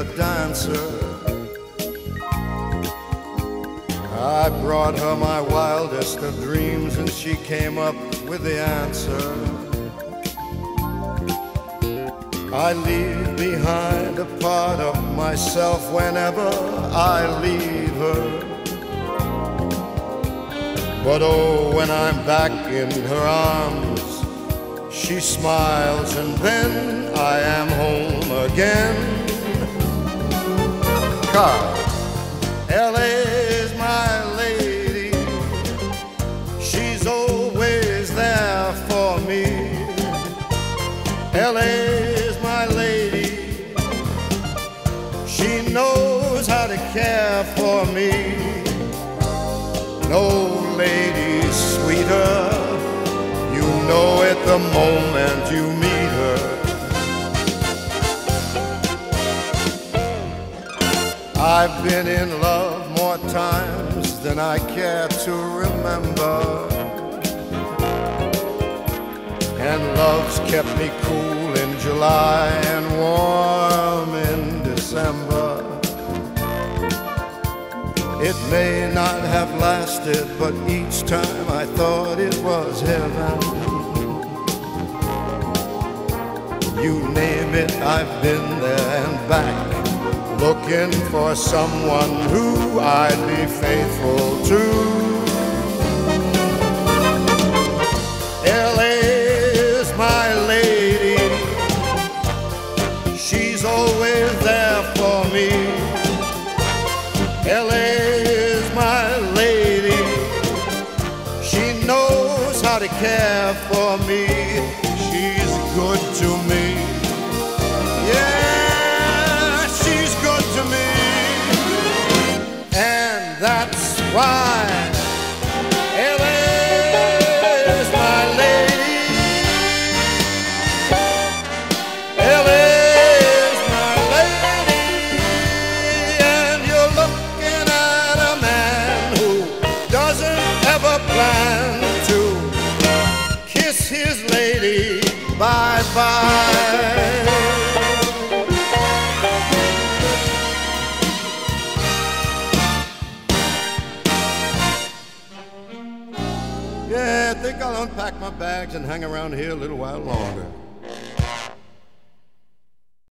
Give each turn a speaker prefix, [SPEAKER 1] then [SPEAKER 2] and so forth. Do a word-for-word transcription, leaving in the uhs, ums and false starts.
[SPEAKER 1] a dancer. I brought her my wildest of dreams, and she came up with the answer. I leave behind a part of myself whenever I leave her. But oh, when I'm back in her arms, she smiles, and then I am home again. 'Cause L A is my lady, she's always there for me. L A is my lady, she knows how to care for me. No lady's sweeter, you know it the moment you meet her. I've been in love more times than I care to remember, and love's kept me cool in July and warm in December. It may not have lasted, but each time I thought it was heaven. You name it, I've been there and back, looking for someone who I'd be faithful to. L A is my lady, she's always there for me. L A is my lady, she knows how to care for me. She's good to me. Yeah, she's good to me. And that's why L A is my lady. L A is my lady. And you're looking at a man who doesn't ever plan to kiss his lady bye-bye. Yeah, I think I'll unpack my bags and hang around here a little while longer.